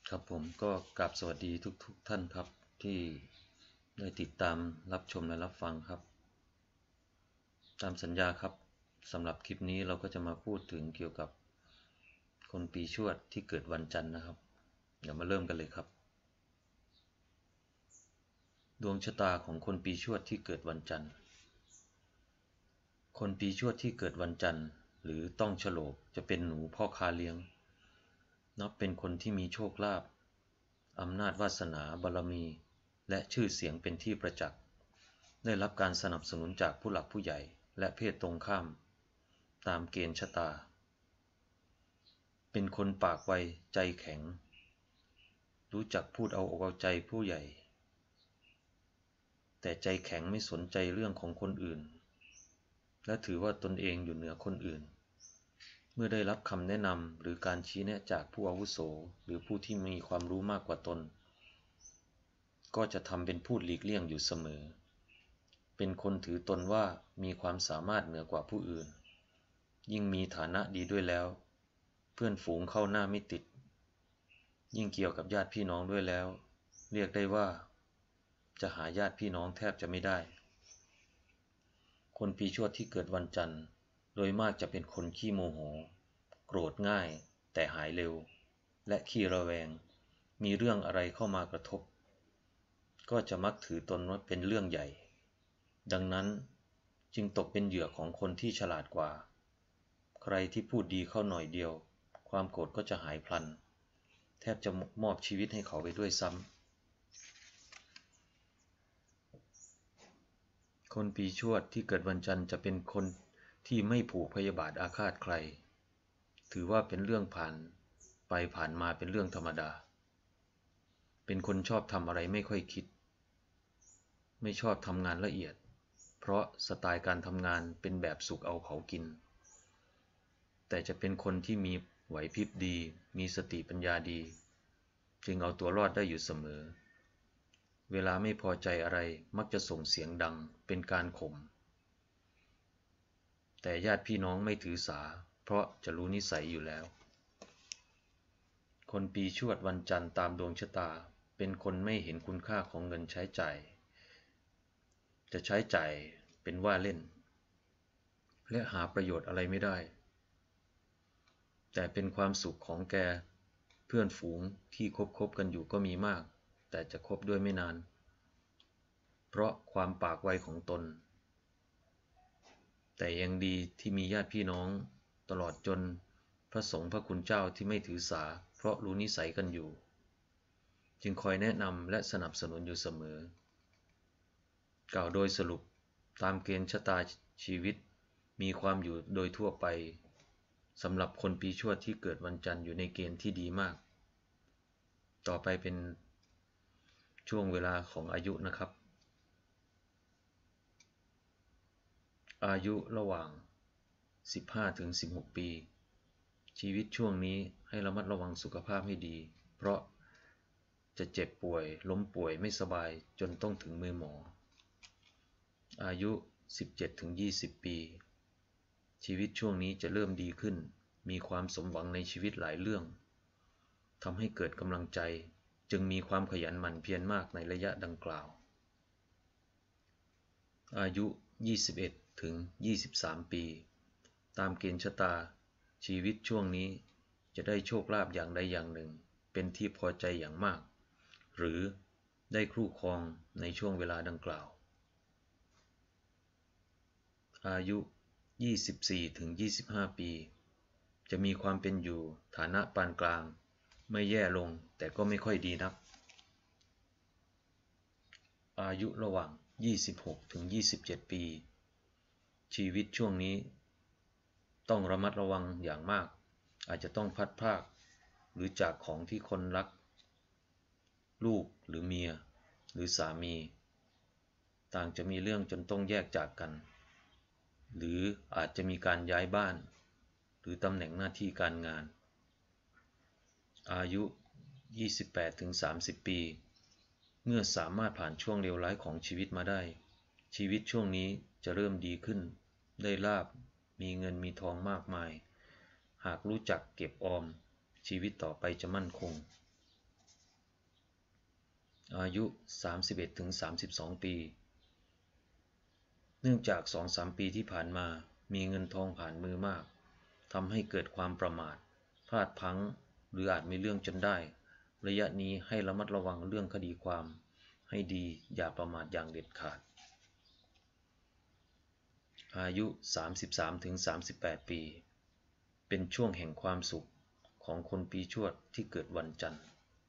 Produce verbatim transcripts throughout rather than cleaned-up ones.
ครับผมก็กราบสวัสดีทุกๆทท่านครับที่ได้ติดตามรับชมและรับฟังครับตามสัญญาครับสำหรับคลิปนี้เราก็จะมาพูดถึงเกี่ยวกับคนปีชวดที่เกิดวันจันทร์นะครับเดี๋ยวมาเริ่มกันเลยครับดวงชะตาของคนปีชวดที่เกิดวันจันทร์คนปีชวดที่เกิดวันจันทร์หรือต้องฉลกจะเป็นหนูพ่อค้าเลี้ยงนับเป็นคนที่มีโชคลาภอำนาจวาสนาบารมีและชื่อเสียงเป็นที่ประจักษ์ได้รับการสนับสนุนจากผู้หลักผู้ใหญ่และเพศตรงข้ามตามเกณฑ์ชะตาเป็นคนปากไวใจแข็งรู้จักพูดเอาอกเอาใจผู้ใหญ่แต่ใจแข็งไม่สนใจเรื่องของคนอื่นและถือว่าตนเองอยู่เหนือคนอื่นเมื่อได้รับคำแนะนำหรือการชี้แนะจากผู้อาวุโสหรือผู้ที่มีความรู้มากกว่าตนก็จะทำเป็นพูดหลีกเลี่ยงอยู่เสมอเป็นคนถือตนว่ามีความสามารถเหนือกว่าผู้อื่นยิ่งมีฐานะดีด้วยแล้วเพื่อนฝูงเข้าหน้าไม่ติดยิ่งเกี่ยวกับญาติพี่น้องด้วยแล้วเรียกได้ว่าจะหาญาติพี่น้องแทบจะไม่ได้คนปีชวดที่เกิดวันจันทร์โดยมากจะเป็นคนขี้โมโหโกรธง่ายแต่หายเร็วและขี้ระแวงมีเรื่องอะไรเข้ามากระทบก็จะมักถือตนว่าเป็นเรื่องใหญ่ดังนั้นจึงตกเป็นเหยื่อของคนที่ฉลาดกว่าใครที่พูดดีเข้าหน่อยเดียวความโกรธก็จะหายพลันแทบจะมอบชีวิตให้เขาไปด้วยซ้ำคนปีชวดที่เกิดวันจันทร์จะเป็นคนที่ไม่ผูกพยาบาทอาฆาตใครถือว่าเป็นเรื่องผ่านไปผ่านมาเป็นเรื่องธรรมดาเป็นคนชอบทำอะไรไม่ค่อยคิดไม่ชอบทำงานละเอียดเพราะสไตล์การทำงานเป็นแบบสุกเอาเผากินแต่จะเป็นคนที่มีไหวพริบดีมีสติปัญญาดีจึงเอาตัวรอดได้อยู่เสมอเวลาไม่พอใจอะไรมักจะส่งเสียงดังเป็นการข่มแต่ญาติพี่น้องไม่ถือสาเพราะจะรู้นิสัยอยู่แล้วคนปีชวดวันจันทร์ตามดวงชะตาเป็นคนไม่เห็นคุณค่าของเงินใช้จ่ายจะใช้จ่ายเป็นว่าเล่นและหาประโยชน์อะไรไม่ได้แต่เป็นความสุขของแกเพื่อนฝูงที่คบคบกันอยู่ก็มีมากแต่จะคบด้วยไม่นานเพราะความปากไวของตนแต่ยังดีที่มีญาติพี่น้องตลอดจนพระสงฆ์พระคุณเจ้าที่ไม่ถือสาเพราะรู้นิสัยกันอยู่จึงคอยแนะนำและสนับสนุนอยู่เสมอกล่าวโดยสรุปตามเกณฑ์ชะตาชีวิตมีความอยู่โดยทั่วไปสำหรับคนปีชวดที่เกิดวันจันทร์อยู่ในเกณฑ์ที่ดีมากต่อไปเป็นช่วงเวลาของอายุนะครับอายุระหว่างสิบห้าถึงสิบหกปีชีวิตช่วงนี้ให้ระมัดระวังสุขภาพให้ดีเพราะจะเจ็บป่วยล้มป่วยไม่สบายจนต้องถึงมือหมออายุสิบเจ็ดถึงยี่สิบปีชีวิตช่วงนี้จะเริ่มดีขึ้นมีความสมหวังในชีวิตหลายเรื่องทำให้เกิดกำลังใจจึงมีความขยันหมั่นเพียรมากในระยะดังกล่าวอายุยี่สิบเอ็ดถึงยี่สิบสามปีตามเกณฑ์ชะตาชีวิตช่วงนี้จะได้โชคลาภอย่างใดอย่างหนึ่งเป็นที่พอใจอย่างมากหรือได้คู่ครองในช่วงเวลาดังกล่าวอายุยี่สิบสี่ถึงยี่สิบห้าปีจะมีความเป็นอยู่ฐานะปานกลางไม่แย่ลงแต่ก็ไม่ค่อยดีนักอายุระหว่างยี่สิบหกถึงยี่สิบเจ็ดปีชีวิตช่วงนี้ต้องระมัดระวังอย่างมากอาจจะต้องพลัดพรากหรือจากของที่คนรักลูกหรือเมียหรือสามีต่างจะมีเรื่องจนต้องแยกจากกันหรืออาจจะมีการย้ายบ้านหรือตำแหน่งหน้าที่การงานอายุยี่สิบแปดถึงสามสิบปีเมื่อสามารถผ่านช่วงเลวร้ายของชีวิตมาได้ชีวิตช่วงนี้จะเริ่มดีขึ้นได้ลาภมีเงินมีทองมากมายหากรู้จักเก็บออมชีวิตต่อไปจะมั่นคงอายุ สามสิบเอ็ดถึงสามสิบสอง ปีเนื่องจาก สองถึงสาม ปีที่ผ่านมามีเงินทองผ่านมือมากทำให้เกิดความประมาทพลาดพลั้งหรืออาจมีเรื่องจนได้ระยะนี้ให้ระมัดระวังเรื่องคดีความให้ดีอย่าประมาทอย่างเด็ดขาดอายุ สามสิบสามถึงสามสิบแปด ปีเป็นช่วงแห่งความสุขของคนปีชวดที่เกิดวันจันทร์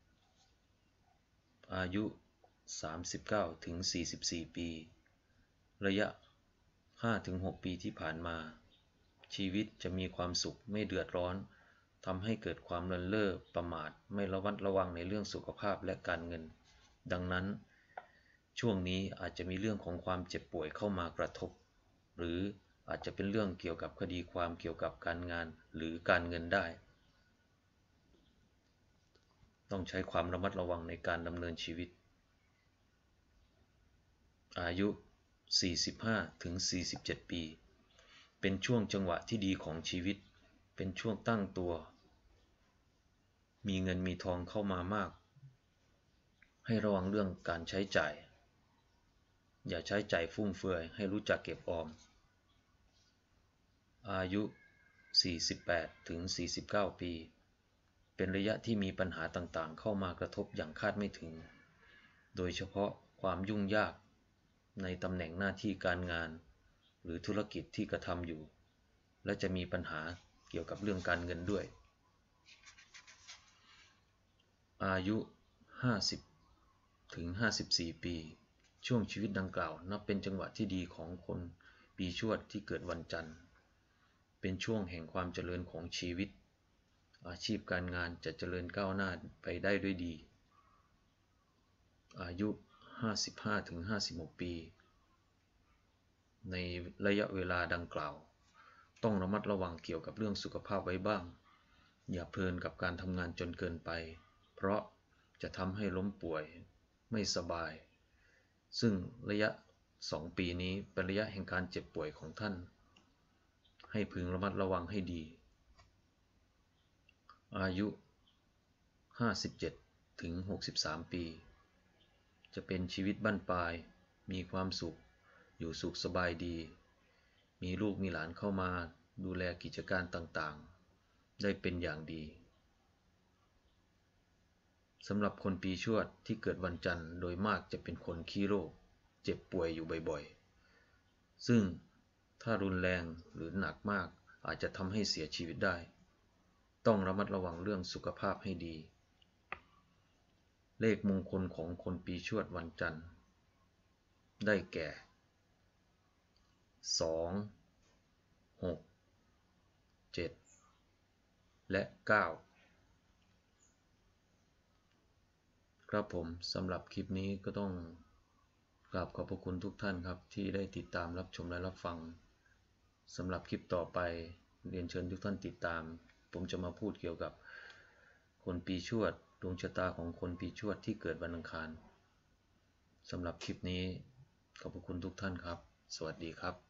อายุ สามสิบเก้าถึงสี่สิบสี่ ปีระยะ ห้าถึงหก ปีที่ผ่านมาชีวิตจะมีความสุขไม่เดือดร้อนทำให้เกิดความเลินเล่อประมาทไม่ระมัดระวังในเรื่องสุขภาพและการเงินดังนั้นช่วงนี้อาจจะมีเรื่องของความเจ็บป่วยเข้ามากระทบหรืออาจจะเป็นเรื่องเกี่ยวกับคดีความเกี่ยวกับการงานหรือการเงินได้ต้องใช้ความระมัดระวังในการดำเนินชีวิตอายุ สี่สิบห้าถึงสี่สิบเจ็ด ปีเป็นช่วงจังหวะที่ดีของชีวิตเป็นช่วงตั้งตัวมีเงินมีทองเข้ามามากให้ระวังเรื่องการใช้จ่ายอย่าใช้จ่ายฟุ่มเฟือยให้รู้จักเก็บออมอายุ สี่สิบแปดถึงสี่สิบเก้า ปีเป็นระยะที่มีปัญหาต่างๆเข้ามากระทบอย่างคาดไม่ถึงโดยเฉพาะความยุ่งยากในตำแหน่งหน้าที่การงานหรือธุรกิจที่กระทำอยู่และจะมีปัญหาเกี่ยวกับเรื่องการเงินด้วยอายุ ห้าสิบถึงห้าสิบสี่ ปีช่วงชีวิตดังกล่าวนับเป็นจังหวะที่ดีของคนปีชวดที่เกิดวันจันทร์เป็นช่วงแห่งความเจริญของชีวิตอาชีพการงานจะเจริญก้าวหน้าไปได้ด้วยดีอายุ ห้าสิบห้าถึงห้าสิบหก ปีในระยะเวลาดังกล่าวต้องระมัดระวังเกี่ยวกับเรื่องสุขภาพไว้บ้างอย่าเพลินกับการทำงานจนเกินไปเพราะจะทำให้ล้มป่วยไม่สบายซึ่งระยะสองปีนี้เป็นระยะแห่งการเจ็บป่วยของท่านให้พึงระมัดระวังให้ดีอายุ ห้าสิบเจ็ดถึงหกสิบสาม ปีจะเป็นชีวิตบั้นปลายมีความสุขอยู่สุขสบายดีมีลูกมีหลานเข้ามาดูแลกิจการต่างๆได้เป็นอย่างดีสำหรับคนปีชวดที่เกิดวันจันทร์โดยมากจะเป็นคนขี้โรคเจ็บป่วยอยู่บ่อยๆซึ่งถ้ารุนแรงหรือหนักมากอาจจะทำให้เสียชีวิตได้ต้องระมัดระวังเรื่องสุขภาพให้ดีเลขมงคลของคนปีชวดวันจันทร์ได้แก่สอง หก เจ็ดและเก้าครับผมสำหรับคลิปนี้ก็ต้องกราบขอบพระคุณทุกท่านครับที่ได้ติดตามรับชมและรับฟังสำหรับคลิปต่อไปเรียนเชิญทุกท่านติดตามผมจะมาพูดเกี่ยวกับคนปีชวดดวงชะตาของคนปีชวดที่เกิดวันอังคารสำหรับคลิปนี้ขอบพระคุณทุกท่านครับสวัสดีครับ